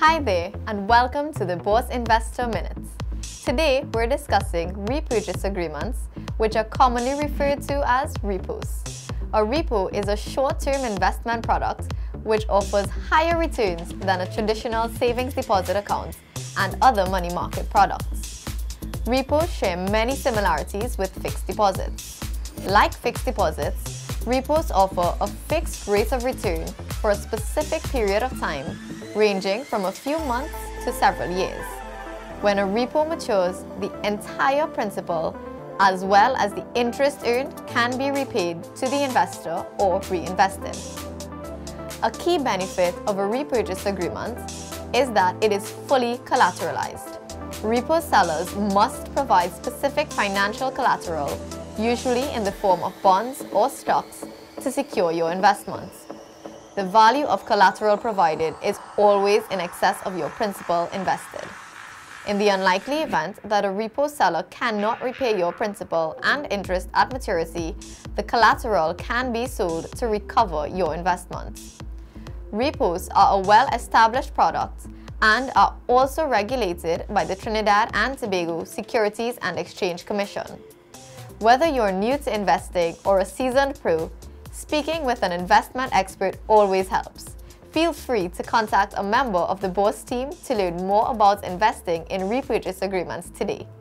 Hi there and welcome to the Bourse Investor Minutes. Today we're discussing repurchase agreements, which are commonly referred to as repos. A repo is a short-term investment product which offers higher returns than a traditional savings deposit account and other money market products. Repos share many similarities with fixed deposits. Like fixed deposits, repos offer a fixed rate of return for a specific period of time, ranging from a few months to several years. When a repo matures, the entire principal, as well as the interest earned, can be repaid to the investor or reinvested. A key benefit of a repurchase agreement is that it is fully collateralized. Repo sellers must provide specific financial collateral, usually in the form of bonds or stocks, to secure your investments. The value of collateral provided is always in excess of your principal invested. In the unlikely event that a repo seller cannot repay your principal and interest at maturity, the collateral can be sold to recover your investment. Repos are a well-established product and are also regulated by the Trinidad and Tobago Securities and Exchange Commission. Whether you're new to investing or a seasoned pro, speaking with an investment expert always helps. Feel free to contact a member of the Bourse team to learn more about investing in repurchase agreements today.